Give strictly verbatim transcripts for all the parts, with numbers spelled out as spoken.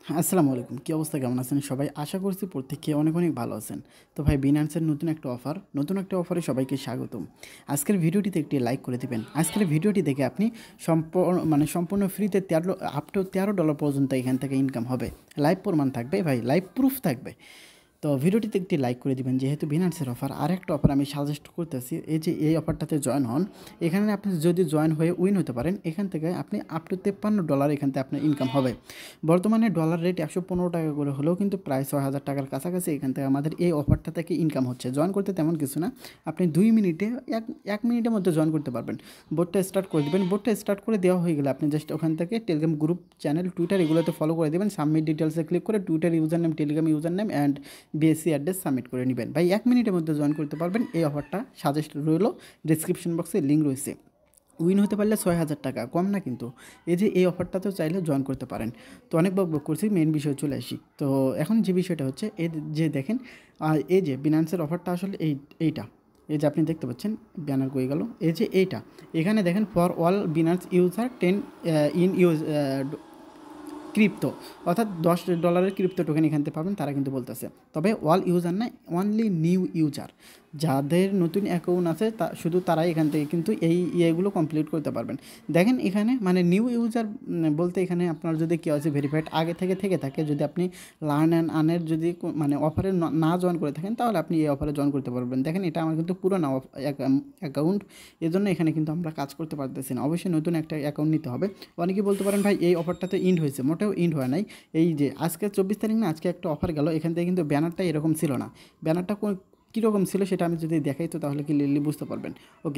আসসালামু আলাইকুম। কী অবস্থা, কেমন আছেন সবাই? আশা করছি প্রত্যেকে অনেক অনেক ভালো আছেন। তো ভাই, বিনান্সের নতুন একটা অফার নতুন একটা অফারে সবাইকে স্বাগতম। আজকের ভিডিওটিতে একটি লাইক করে দিবেন। আজকের ভিডিওটি দেখে আপনি সম্পূর্ণ মানে সম্পূর্ণ ফ্রিতে তেরো আপ টু তেরো ডলার পর্যন্ত এখান থেকে ইনকাম হবে। লাইভ প্রমাণ থাকবে ভাই, লাইভ প্রুফ থাকবে। তো ভিডিওটিতে একটি লাইক করে দিবেন। যেহেতু বিনান্সের অফার, আরেকটা অফার আমি সাজেস্ট করতেছি, এই যে এই অফারটাতে জয়েন হন। এখানে আপনি যদি জয়েন হয়ে উইন হতে পারেন, এখান থেকে আপনি আপ টু তেপ্পান্ন ডলার এখান থেকে আপনার ইনকাম হবে। বর্তমানে ডলার রেট একশো পনেরো টাকা করে হলেও কিন্তু প্রায় ছয় হাজার টাকার কাছাকাছি এখান থেকে আমাদের এই অফারটা থেকে ইনকাম হচ্ছে। জয়েন করতে তেমন কিছু না, আপনি দুই মিনিটে এক এক মিনিটের মধ্যে জয়েন করতে পারবেন। বোর্ডটা স্টার্ট করে দেবেন। বোর্ডটা স্টার্ট করে দেওয়া হয়ে গেলে আপনি জাস্ট ওখান থেকে টেলিগ্রাম গ্রুপ, চ্যানেল, টুইটার এগুলোতে ফলো করে দেবেন। সাবমিট ডিটেলসে ক্লিক করে Twitter user name, Telegram user name and BSC address submit করে নেবেন। ভাই এক মিনিটের মধ্যে জয়েন করতে পারবেন। এই অফারটা সাজেস্ট রইল, ডিসক্রিপশন বক্সে লিঙ্ক রয়েছে। উইন হতে পারলে ছয় হাজার টাকা, কম না কিন্তু। এই যে এই অফারটাতেও চাইলে জয়েন করতে পারেন। তো অনেক বক বক করছি, মেন বিষয়ে চলে আসি। তো এখন যে বিষয়টা হচ্ছে, এই যে দেখেন, এই যে বিনান্সের অফারটা আসলে এই এইটা এই যে আপনি দেখতে পাচ্ছেন, ব্যানার কই গেল, এই যে এইটা এখানে দেখেন, for all Binance user ten in use crypto, অর্থাৎ দশ ডলারের ক্রিপ্টো টোকেন এখান থেকে পাবেন, তারা কিন্তু বলতেছে। তবে অল ইউজার না, অনলি নিউ ইউজার, যাদের নতুন অ্যাকাউন্ট আছে তা শুধু তারাই এখান থেকে কিন্তু এই ইয়েগুলো কমপ্লিট করতে পারবেন। দেখেন এখানে মানে নিউ ইউজার বলতে এখানে আপনার যদি কেউ আছে ভেরিফাইড আগে থেকে থেকে থাকে, যদি আপনি লার্ন অ্যান্ড আর্নের যদি মানে অফারে না জয়েন করে থাকেন, তাহলে আপনি এই অফারে জয়েন করতে পারবেন। দেখেন এটা আমার কিন্তু পুরোনো অ্যাকাউন্ট, এই জন্য এখানে কিন্তু আমরা কাজ করতে পারতেছি না। অবশ্যই নতুন একটা অ্যাকাউন্ট নিতে হবে। অনেকে বলতে পারেন ভাই এই অফারটাতে ইন্ড হয়েছে, মোটেও ইন্ড হয় নাই। এই যে আজকে চব্বিশ তারিখ না, আজকে একটা অফার গেল, এখান থেকে কিন্তু ব্যানারটা এরকম ছিল না। ব্যানারটা কীরকম ছিল সেটা আমি যদি দেখাই তো তাহলে ক্লিয়ারলি বুঝতে পারবেন। ওকে,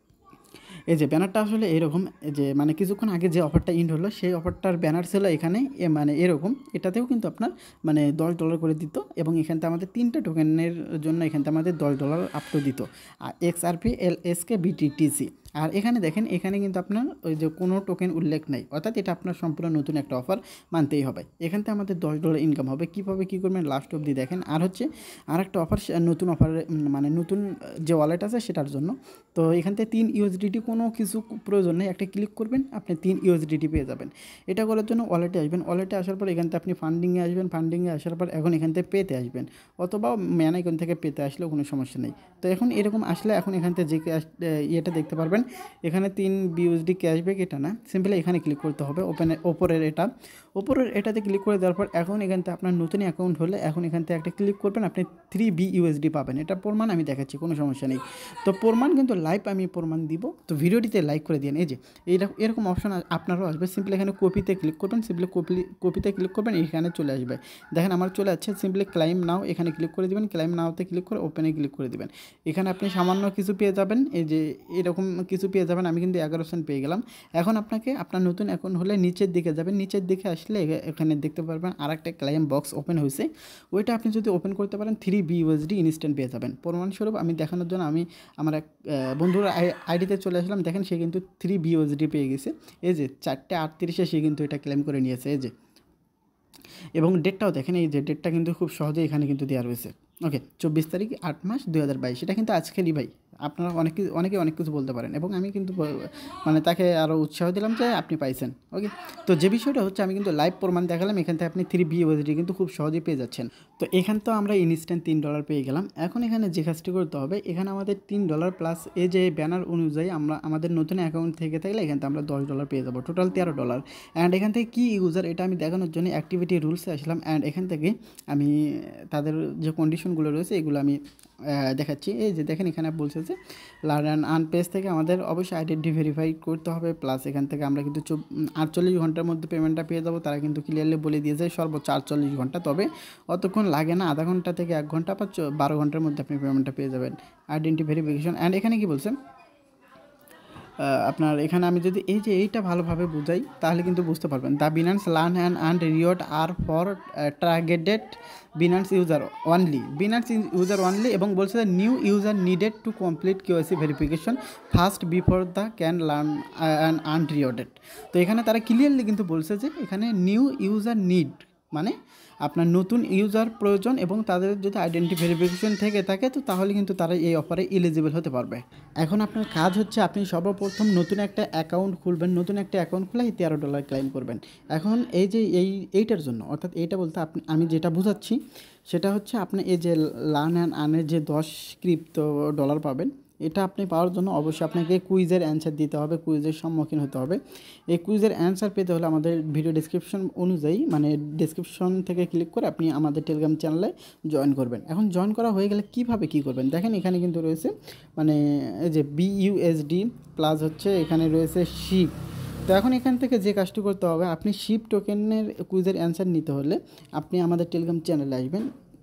এই যে ব্যানারটা আসলে এরকম, যে মানে কিছুক্ষণ আগে যে অফারটা ইন্ড হলো সেই অফারটার ব্যানার ছিল এখানে মানে এরকম। এটাতেও কিন্তু আপনার মানে দশ ডলার করে দিত, এবং এখান থেকে আমাদের তিনটা টোকেনের জন্য এখান থেকে আমাদের দশ ডলার আপ টু দিত, আর X R P L S K BTTC. আর এখানে দেখেন, এখানে কিন্তু আপনার ওই যে কোনো টোকেন উল্লেখ নাই, অর্থাৎ এটা আপনার সম্পূর্ণ নতুন একটা অফার, মানতেই হবে। এখান থেকে আমাদের দশ ডলার ইনকাম হবে। কীভাবে কী করবেন লাস্ট অবধি দেখেন। আর হচ্ছে আর একটা অফার, নতুন অফার মানে নতুন যে ওয়ালেট আছে সেটার জন্য। তো এখান থেকে তিন ইউএসডিটি কোনো কিছু প্রয়োজন নেই, একটা ক্লিক করবেন আপনি তিন ইউএসডিটি পেয়ে যাবেন। এটা করার জন্য ওয়ালেটে আসবেন। ওয়ালেটে আসার পর এখান থেকে আপনি ফান্ডিংয়ে আসবেন। ফান্ডিংয়ে আসার পর এখন এখান থেকে পেতে আসবেন, অথবা ম্যান আইকন থেকে পেতে আসলেও কোনো সমস্যা নেই। তো এখন এরকম আসলে এখন এখান থেকে যে ক্যাশ ইয়েটা দেখতে পারবেন, এখানে তিন বিউএসডি ক্যাশব্যাক, এটা না, সিম্পলি এখানে ক্লিক করতে হবে। ওপেনে ওপরের এটা ওপরের এটাতে ক্লিক করে দেওয়ার পর এখন এখান থেকে আপনার নতুন অ্যাকাউন্ট হলে এখন এখান থেকে একটা ক্লিক করবেন, আপনি থ্রি বি ইউএসডি পাবেন। এটা প্রমাণ আমি দেখাচ্ছি, কোনো সমস্যা নেই। তো প্রমাণ কিন্তু লাইভ আমি প্রমাণ দিব। তো ভিডিওটিতে লাইক করে দিন। এই যে এইরকম এরকম অপশন আপনারও আসবে, সিম্পলি এখানে কপিতে ক্লিক করবেন। সিম্পলি কপি কপিতে ক্লিক করবেন, এখানে চলে আসবে। দেখেন আমার চলে আসছে। সিম্পলি ক্লাইম নাও এখানে ক্লিক করে দেবেন। ক্লাইম নাওতে ক্লিক করে ওপেনে ক্লিক করে দেবেন। এখানে আপনি সামান্য কিছু পেয়ে যাবেন, এই যে এরকম কিছু পেয়ে যাবেন। আমি কিন্তু এগারো সেন্ট পেয়ে গেলাম। এখন আপনাকে আপনার নতুন অ্যাকাউন্ট হলে নিচের দিকে যাবেন। নিচের দিকে আসলে এখানে দেখতে পারবেন আর একটা ক্লাইম বক্স ওপেন হয়েছে। ওইটা আপনি যদি ওপেন করতে পারেন, থ্রি বি ইউএসডি ইনস্ট্যান্ট পেয়ে যাবেন। প্রমাণস্বরূপ আমি দেখানোর জন্য আমি আমার এক বন্ধুর আইডিতে চলে আসলাম। দেখেন সে কিন্তু থ্রি বি ইউএসডি পেয়ে গেছে। এই যে চারটে আটত্রিশে সে কিন্তু এটা ক্লেম করে নিয়েছে। এই যে, এবং ডেটটাও দেখেন, এই যে ডেটটা কিন্তু খুব সহজে এখানে কিন্তু দেওয়া রয়েছে। ওকে, চব্বিশ তারিখ আট মাস দুই হাজার বাইশ এটা কিন্তু আজকেরই ভাই। আপনারা অনেক অনেকে অনেক কিছু বলতে পারেন, এবং আমি কিন্তু মানে তাকে আরও উৎসাহ দিলাম যে আপনি পাইছেন। ওকে, তো যে বিষয়টা হচ্ছে, আমি কিন্তু লাইভ প্রমাণ দেখালাম। এখান থেকে আপনি থ্রি বি ইউএসডি কিন্তু খুব সহজেই পেয়ে যাচ্ছেন। তো এখান তো আমরা ইনস্ট্যান্ট তিন ডলার পেয়ে গেলাম। এখন এখানে যে কাজটি করতে হবে, এখানে আমাদের তিন ডলার প্লাস এই যে ব্যানার অনুযায়ী আমরা আমাদের নতুন অ্যাকাউন্ট থেকে থাকলে এখান থেকে আমরা দশ ডলার পেয়ে যাবো, টোটাল তেরো ডলার। অ্যান্ড এখান থেকে কী ইউজার এটা আমি দেখানোর জন্য অ্যাক্টিভিটি রুলসে আসলাম। অ্যান্ড এখান থেকে আমি তাদের যে কন্ডিশনগুলো রয়েছে এগুলো আমি দেখাচ্ছি। এই যে দেখেন, এখানে বলছে যে লার্ন অ্যান্ড আর্ন পেজ থেকে আমাদের অবশ্যই আইডেন্টি ভেরিফাই করতে হবে। প্লাস এখান থেকে আমরা কিন্তু আটচল্লিশ ঘন্টার মধ্যে পেমেন্টটা পেয়ে যাবো। তারা কিন্তু ক্লিয়ারলি বলে দিয়েছে সর্বোচ্চ আটচল্লিশ ঘন্টা, তবে অতক্ষণ লাগে না, আধা ঘন্টা থেকে এক ঘন্টা বা বারো ঘন্টার মধ্যে আপনি পেমেন্টটা পেয়ে যাবেন। Identity verification. অ্যান্ড এখানে কি বলছে আপনার, এখানে আমি যদি এই যে এইটা ভালোভাবে বুঝাই তাহলে কিন্তু বুঝতে পারবেন। The Binance learn and earn reward are for targeted Binance user only, Binance user only, এবং বলছে যে new user needed to complete KYC verification first before the can learn and earn rewarded. তো এখানে তারা ক্লিয়ারলি কিন্তু বলছে যে এখানে নিউ ইউজার নিড মানে আপনার নতুন ইউজার প্রয়োজন এবং তাদের যদি আইডেন্টি ভেরিফিকেশন থেকে থাকে তো তাহলে কিন্তু তারা এই অফারে এলিজিবল হতে পারবে। এখন আপনার কাজ হচ্ছে আপনি সর্বপ্রথম নতুন একটা অ্যাকাউন্ট খুলবেন, নতুন একটা অ্যাকাউন্ট খুলে এই তেরো ডলার ক্লেম করবেন। এখন এই যে এই এইটার জন্য, অর্থাৎ এইটা বলতে আপনি আমি যেটা বুঝাচ্ছি সেটা হচ্ছে আপনি এই যে লার্ন অ্যান্ড আর্নের যে দশ ক্রিপ্টো ডলার পাবেন, এটা আপনি পাওয়ার জন্য অবশ্যই আপনাকে কুইজের অ্যান্সার দিতে হবে, কুইজের সম্মুখীন হতে হবে। এই কুইজের অ্যান্সার পেতে হলে আমাদের ভিডিও ডেসক্রিপশন অনুযায়ী মানে ডেসক্রিপশন থেকে ক্লিক করে আপনি আমাদের টেলিগ্রাম চ্যানেলে জয়েন করবেন। এখন জয়েন করা হয়ে গেলে কীভাবে কী করবেন দেখেন, এখানে কিন্তু রয়েছে মানে এই যে বিইউএসডি প্লাস হচ্ছে এখানে রয়েছে শিপ। তো এখন এখান থেকে যে কাজটি করতে হবে, আপনি শিপ টোকেনের কুইজের অ্যান্সার নিতে হলে আপনি আমাদের টেলিগ্রাম চ্যানেলে আসবেন।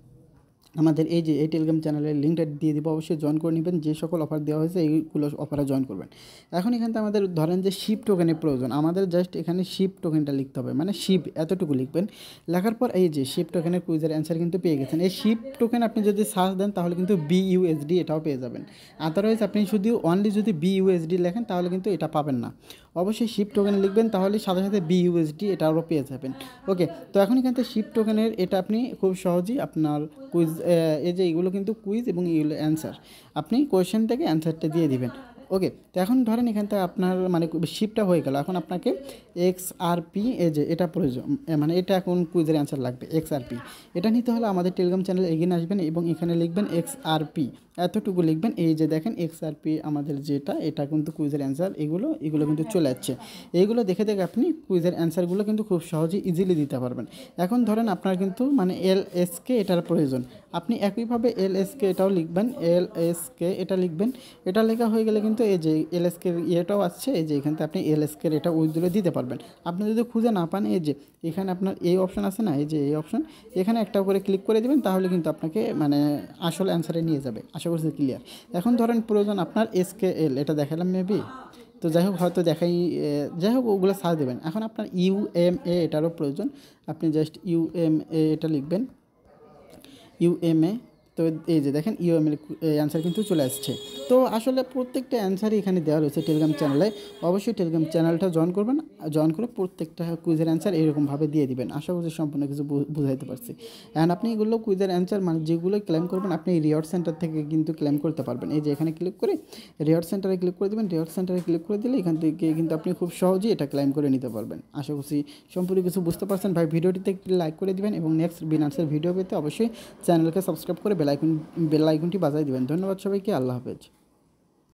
আমাদের এই যে এই টেলিগ্রাম চ্যানেলের লিঙ্কটা দিয়ে দিব, অবশ্যই জয়েন করে নেবেন। যে সকল অফার দেওয়া হয়েছে এইগুলো অফারে জয়েন করবেন। এখন এখান থেকে আমাদের ধরেন যে শিপ টোকেনের প্রয়োজন, আমাদের জাস্ট এখানে শিপ টোকেনটা লিখতে হবে, মানে শিপ এতটুকু লিখবেন। লেখার পর এই যে শিপ টোকেনের কুইজের অ্যান্সার কিন্তু পেয়ে গেছেন। এই শিপ টোকেন আপনি যদি সার্চ দেন তাহলে কিন্তু বিইউএসডি এটাও পেয়ে যাবেন। আদারওয়াইজ আপনি শুধু অনলি যদি বিইউএসডি লেখেন তাহলে কিন্তু এটা পাবেন না। অবশ্যই শিপ টোকেন লিখবেন, তাহলে সাথে সাথে বিইউএসডি এটাও পেয়ে যাবেন। ওকে, তো এখন এখান থেকে শিপ টোকেনের এটা আপনি খুব সহজেই আপনার কুইজ, এই যে এগুলো কিন্তু কুইজ এবং এগুলো অ্যান্সার, আপনি কোয়েশ্চেন থেকে অ্যান্সারটা দিয়ে দিবেন। ওকে, তো এখন ধরেন এখান থেকে আপনার মানে শিপটা হয়ে গেল, এখন আপনাকে এক্স আর পি এই যে এটা প্রয়োজন, মানে এটা এখন কুইজের অ্যান্সার লাগবে এক্স আর পি। এটা নিতে হলে আমাদের টেলিগ্রাম চ্যানেলে এগিয়ে আসবেন এবং এখানে লিখবেন এক্স আর পি, এতটুকু লিখবেন। এই যে দেখেন এক্স আর পি আমাদের যেটা, এটা কিন্তু কুইজের অ্যান্সার, এগুলো এগুলো কিন্তু চলে যাচ্ছে। এইগুলো দেখে দেখে আপনি কুইজের অ্যান্সারগুলো কিন্তু খুব সহজেই ইজিলি দিতে পারবেন। এখন ধরেন আপনার কিন্তু মানে এল এস কে এটার প্রয়োজন, আপনি একইভাবে এল এস কে এটাও লিখবেন, এল এস কে এটা লিখবেন। এটা লেখা হয়ে গেলে কিন্তু এই যে এল এস কে ইয়েটাও আসছে, এই যে এখান থেকে আপনি এল এস কে এটা উইথড্র দিতে পারবেন। আপনি যদি খুঁজে না পান, এই যে এখানে আপনার এই অপশন আছে না, এই যে এই অপশন, এখানে একটা করে ক্লিক করে দেবেন, তাহলে কিন্তু আপনাকে মানে আসল অ্যান্সারে নিয়ে যাবে। আশা করছি ক্লিয়ার। এখন ধরেন প্রয়োজন আপনার এস কে এল, এটা দেখালাম মেবি, তো যাই হোক হয়তো দেখাই, যাই হোক ওগুলো সার্চ দেবেন। এখন আপনার ইউ এম এ এটারও প্রয়োজন, আপনি জাস্ট ইউ এম এ এটা লিখবেন, ইউ এম এ। তো এই যে দেখেন ইউএমএল অ্যান্সার কিন্তু চলে আসছে। তো আসলে প্রত্যেকটা অ্যান্সারই এখানে দেওয়া রয়েছে টেলিগ্রাম চ্যানেলে। অবশ্যই টেলিগ্রাম চ্যানেলটা জয়েন করবেন, জয়েন করে প্রত্যেকটা কুইজের অ্যান্সার এরকমভাবে দিয়ে দিবেন। আশা করছি সম্পূর্ণ কিছু বুঝাইতে পারছি। অ্যান্ড আপনি এগুলো কুইজের অ্যান্সার মানে যেগুলো ক্লেম করবেন আপনি রিওয়ার্ড সেন্টার থেকে কিন্তু ক্লেম করতে পারবেন। এই যে এখানে ক্লিক করে রিওয়ার্ড সেন্টারে ক্লিক করে দেবেন, রিওয়ার্ড সেন্টারে ক্লিক করে দিলে এখান থেকে কিন্তু আপনি খুব সহজেই এটা ক্লেম করে নিতে পারবেন। আশা করছি সম্পূর্ণ কিছু বুঝতে পারছেন। ভাই ভিডিওটিতে একটি লাইক করে দিবেন এবং নেক্সট বিনান্সের ভিডিও পেতে অবশ্যই চ্যানেলকে সাবস্ক্রাইব করে বেল আইকন বেল আইকনটি বাজায় দিবেন। ধন্যবাদ সবাইকে, আল্লাহ হাফেজ।